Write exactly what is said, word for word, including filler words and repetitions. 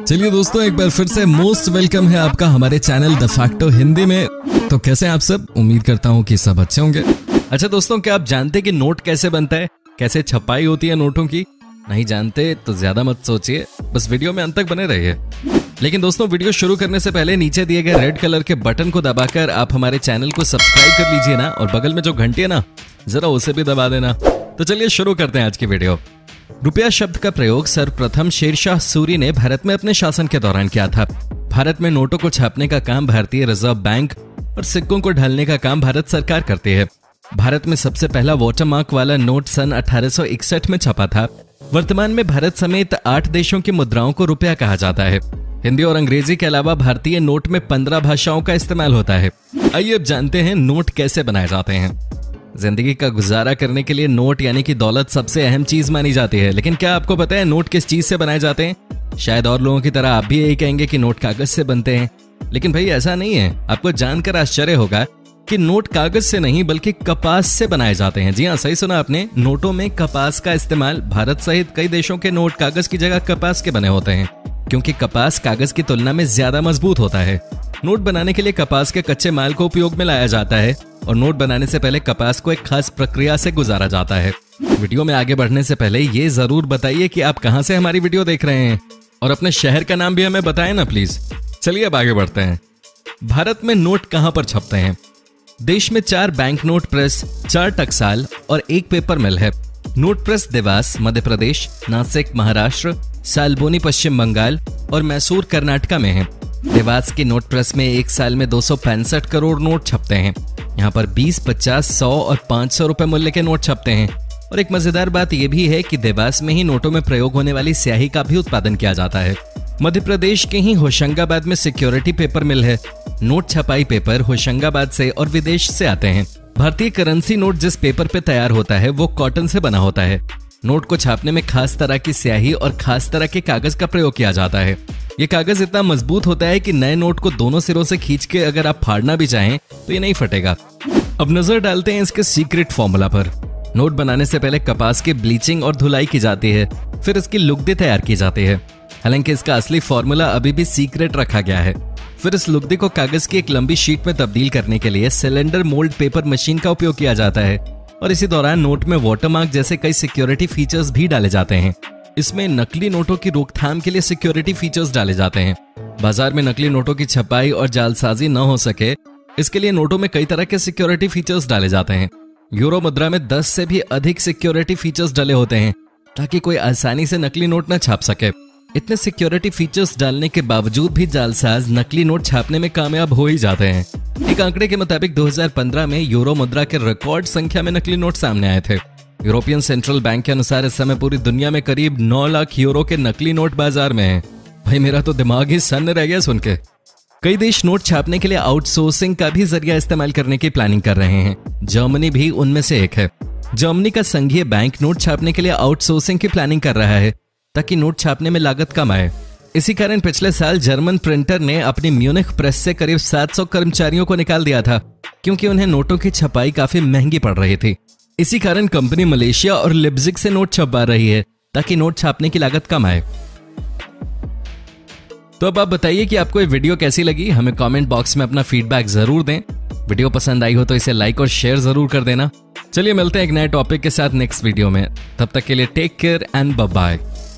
चलिए दोस्तों, एक बार फिर से मोस्ट वेलकम है आपका हमारे चैनल द फैक्टो हिंदी में। तो कैसे हैं आप सब? उम्मीद करता हूँ कि सब अच्छे होंगे। अच्छा दोस्तों, क्या आप जानते हैं कि नोट कैसे बनता है, कैसे छपाई होती है नोटों की? नहीं जानते तो ज्यादा मत सोचिए, बस वीडियो में अंत तक बने रहिए। लेकिन दोस्तों, वीडियो शुरू करने से पहले नीचे दिए गए रेड कलर के बटन को दबाकर आप हमारे चैनल को सब्सक्राइब कर लीजिए ना, और बगल में जो घंटी है ना, जरा उसे भी दबा देना। तो चलिए शुरू करते हैं आज की वीडियो। रुपया शब्द का प्रयोग सर्वप्रथम शेरशाह सूरी ने भारत में अपने शासन के दौरान किया था। भारत में नोटों को छापने का काम भारतीय रिजर्व बैंक और सिक्कों को ढालने का काम भारत सरकार करती है। भारत में सबसे पहला वाटरमार्क वाला नोट सन अठारह सौ इकसठ में छपा था। वर्तमान में भारत समेत आठ देशों की मुद्राओं को रुपया कहा जाता है। हिंदी और अंग्रेजी के अलावा भारतीय नोट में पंद्रह भाषाओं का इस्तेमाल होता है। आइए अब जानते हैं नोट कैसे बनाए जाते हैं। जिंदगी का गुजारा करने के लिए नोट यानी कि दौलत सबसे अहम चीज मानी जाती है, लेकिन क्या आपको पता है नोट किस चीज से बनाए जाते हैं? शायद और लोगों की तरह आप भी यही कहेंगे कि नोट कागज से बनते हैं, लेकिन भाई ऐसा नहीं है। आपको जानकर आश्चर्य होगा कि नोट कागज से नहीं बल्कि कपास से बनाए जाते हैं। जी हाँ, सही सुना आपने, नोटों में कपास का इस्तेमाल। भारत सहित कई देशों के नोट कागज की जगह कपास के बने होते हैं, क्योंकि कपास कागज की तुलना में ज्यादा मजबूत होता है। नोट बनाने के लिए कपास के कच्चे माल को उपयोग में लाया जाता है, और नोट बनाने से पहले कपास को एक खास प्रक्रिया से गुजारा जाता है। वीडियो में आगे बढ़ने से पहले ये जरूर बताइए कि आप कहां से हमारी वीडियो देख रहे हैं, और अपने शहर का नाम भी हमें बताएं ना प्लीज। चलिए अब आगे बढ़ते हैं। भारत में नोट कहां पर छपते हैं? देश में चार बैंक नोट प्रेस, चार टकसाल और एक पेपर मिल है। नोट प्रेस देवास मध्य प्रदेश, नासिक महाराष्ट्र, सालबोनी पश्चिम बंगाल और मैसूर कर्नाटका में है। देवास की नोट प्रेस में एक साल में दो सौ पैंसठ करोड़ नोट छपते हैं। यहाँ पर बीस, पचास, सौ और पाँच सौ रुपए मूल्य के नोट छपते हैं। और एक मजेदार बात यह भी है कि देवास में ही नोटों में प्रयोग होने वाली स्याही का भी उत्पादन किया जाता है। मध्य प्रदेश के ही होशंगाबाद में सिक्योरिटी पेपर मिल है। नोट छपाई पेपर होशंगाबाद से और विदेश से आते हैं। भारतीय करेंसी नोट जिस पेपर पे तैयार होता है वो कॉटन से बना होता है। नोट को छापने में खास तरह की स्याही और खास तरह के कागज का प्रयोग किया जाता है। ये कागज इतना मजबूत होता है कि नए नोट को दोनों सिरों से खींच के अगर आप फाड़ना भी चाहें तो ये नहीं फटेगा। अब नजर डालते हैं इसके सीक्रेट फॉर्मूला पर। नोट बनाने से पहले कपास की ब्लीचिंग और धुलाई की जाती है, फिर इसकी लुगदी तैयार की जाती है। हालांकि इसका असली फॉर्मूला अभी भी सीक्रेट रखा गया है। फिर इस लुगदी को कागज की एक लंबी शीट में तब्दील करने के लिए सिलेंडर मोल्ड पेपर मशीन का उपयोग किया जाता है, और इसी दौरान नोट में वाटरमार्क जैसे कई सिक्योरिटी फीचर्स भी डाले जाते हैं। इसमें नकली नोटों की रोकथाम के लिए सिक्योरिटी फीचर्स डाले जाते हैं। बाजार में नकली नोटों की छपाई और जालसाजी न हो सके, इसके लिए नोटों में कई तरह के सिक्योरिटी फीचर्स डाले जाते हैं। यूरो मुद्रा में दस से भी अधिक सिक्योरिटी फीचर्स डाले होते हैं, ताकि कोई आसानी से नकली नोट न छाप सके। इतने सिक्योरिटी फीचर्स डालने के बावजूद भी जालसाज नकली नोट छापने में कामयाब हो ही जाते हैं। एक आंकड़े के मुताबिक दो हज़ार पंद्रह में यूरो मुद्रा के रिकॉर्ड संख्या में नकली नोट सामने आए थे। यूरोपियन सेंट्रल बैंक के अनुसार इस समय पूरी दुनिया में करीब नौ लाख यूरो के नकली नोट बाजार में हैं। भाई मेरा तो दिमाग ही सन्न रह गया सुन के। कई देश नोट छापने के लिए आउटसोर्सिंग का भी जरिया इस्तेमाल करने की प्लानिंग कर रहे हैं। जर्मनी भी उनमें से एक है। जर्मनी का संघीय बैंक नोट छापने के लिए आउटसोर्सिंग की प्लानिंग कर रहा है, ताकि नोट छापने में लागत कम आए। इसी कारण पिछले साल जर्मन प्रिंटर ने अपनी म्यूनिख प्रेस से करीब सात सौ कर्मचारियों को निकाल दिया था, क्योंकि उन्हें नोटों की छपाई काफी महंगी पड़ रही थी। इसी कारण कंपनी मलेशिया और लिप्जिग से नोट छपवा रही है, ताकि नोट छापने की लागत कम आए। तो अब आप बताइए कि आपको ये वीडियो कैसी लगी। हमें कमेंट बॉक्स में अपना फीडबैक जरूर दें। वीडियो पसंद आई हो तो इसे लाइक और शेयर जरूर कर देना। चलिए मिलते हैं एक नए टॉपिक के साथ नेक्स्ट वीडियो में। तब तक के लिए take care and bye bye.